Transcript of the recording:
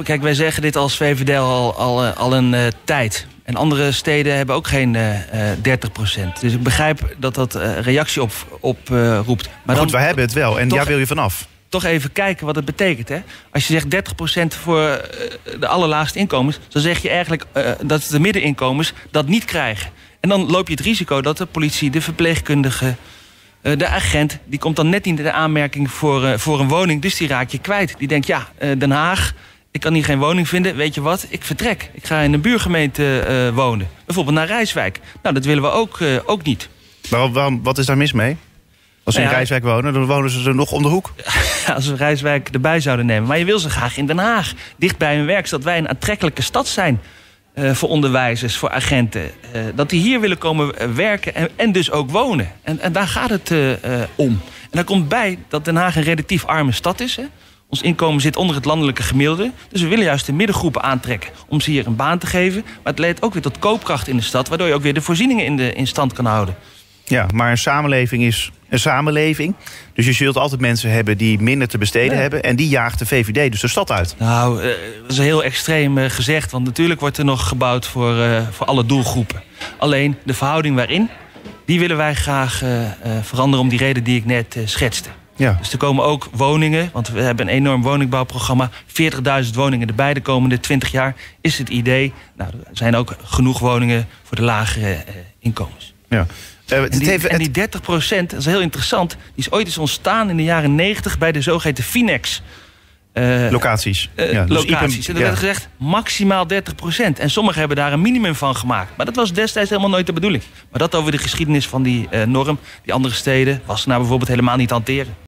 kijk, wij zeggen dit als VVD al een tijd. En andere steden hebben ook geen 30%. Dus ik begrijp dat reactie oproept. Maar goed, wij hebben het wel en daar wil je vanaf. Toch even kijken wat het betekent. Hè? Als je zegt 30% voor de allerlaagste inkomens, dan zeg je eigenlijk dat de middeninkomens dat niet krijgen. En dan loop je het risico dat de politie, de verpleegkundige, de agent, die komt dan net niet in de aanmerking voor een woning. Dus die raak je kwijt. Die denkt, Den Haag, ik kan hier geen woning vinden. Weet je wat, ik vertrek. Ik ga in een buurgemeente wonen. Bijvoorbeeld naar Rijswijk. Nou, dat willen we ook niet. Wat is daar mis mee? Als ze in Rijswijk wonen, dan wonen ze er nog om de hoek. Als we Rijswijk erbij zouden nemen. Maar je wil ze graag in Den Haag. Dicht bij hun werk, zodat wij een aantrekkelijke stad zijn. Voor onderwijzers, voor agenten. Dat die hier willen komen werken en dus ook wonen. En daar gaat het om. En daar komt bij dat Den Haag een relatief arme stad is. Hè. Ons inkomen zit onder het landelijke gemiddelde. Dus we willen juist de middengroepen aantrekken om ze hier een baan te geven. Maar het leidt ook weer tot koopkracht in de stad, waardoor je ook weer de voorzieningen in stand kan houden. Ja, maar een samenleving is een samenleving. Dus je zult altijd mensen hebben die minder te besteden hebben. En die jaagt de VVD dus de stad uit. Nou, dat is heel extreem gezegd. Want natuurlijk wordt er nog gebouwd voor alle doelgroepen. Alleen de verhouding waarin, die willen wij graag veranderen om die reden die ik net schetste. Ja. Dus er komen ook woningen, want we hebben een enorm woningbouwprogramma. 40.000 woningen erbij de komende 20 jaar is het idee. Nou, er zijn ook genoeg woningen voor de lagere inkomens. Ja. En die 30%, dat is heel interessant, die is ooit eens ontstaan in de jaren 90 bij de zogeheten Finex. Locaties. Locaties. En er werd gezegd maximaal 30%. En sommigen hebben daar een minimum van gemaakt. Maar dat was destijds helemaal nooit de bedoeling. Maar dat over de geschiedenis van die norm. Die andere steden was nou bijvoorbeeld helemaal niet hanteren.